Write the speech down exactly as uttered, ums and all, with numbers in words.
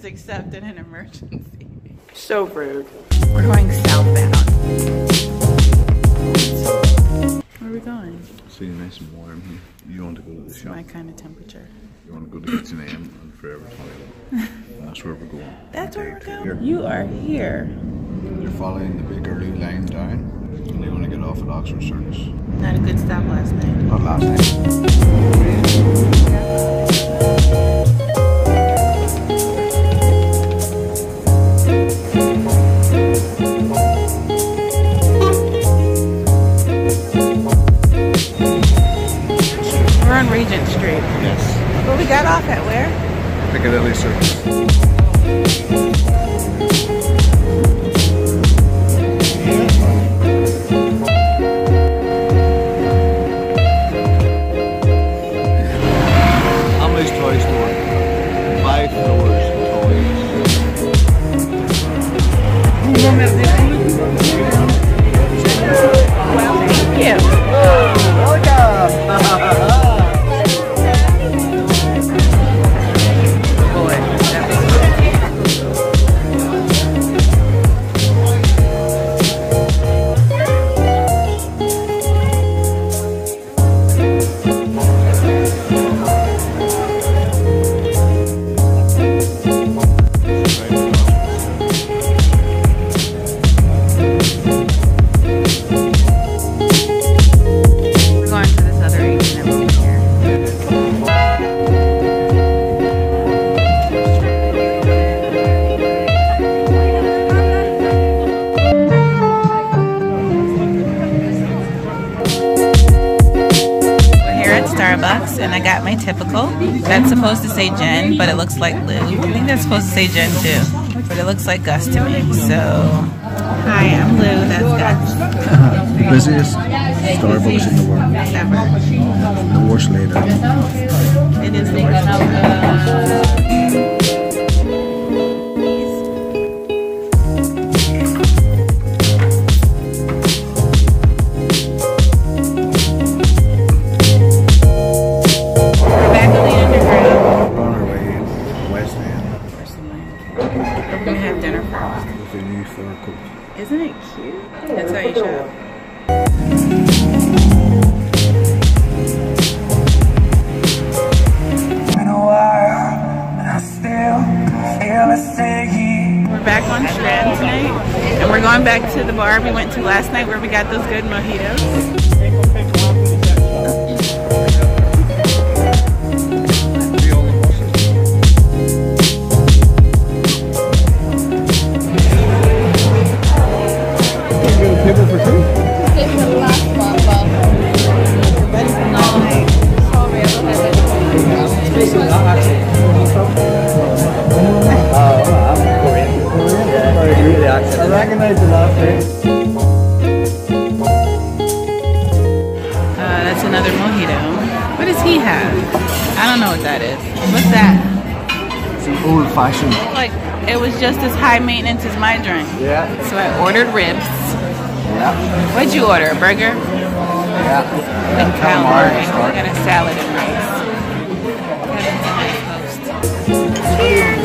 except in an emergency. So rude. We're going southbound. Where are we going? So you're nice and warm here. You want to go to the It's shop. my kind of temperature. You want to go to H and M and Forever twenty-one. That's where we're going. That's where we're Here. going? You are here. You're following the Piccadilly line down, and you want to get off at Oxford Circus. Not a good stop last night. Not last night. We're on Regent Street. Yes. But we got off at where? Piccadilly Circus. Emily's Toy Store. Five floors of toys. Thank you. Starbucks, and I got my typical. That's supposed to say Jen, but it looks like Lou. I think that's supposed to say Jen too, but it looks like Gus to me. So, hi, I'm Lou. That's Gus. Busiest Starbucks in the world. Ever. The worst later. It is the worst. Isn't it cute? That's how you shop. We're back on Strand tonight, and we're going back to the bar we went to last night where we got those good mojitos. I recognize the last name. Uh, that's another mojito. What does he have? I don't know what that is. What's that? It's an old fashioned. Like, it was just as high maintenance as my drink. Yeah. So I ordered ribs. Yeah. What'd you order? A burger? Yeah. And calamari. calamari. I got a salad and rice. Kevin's a nice host. Cheers!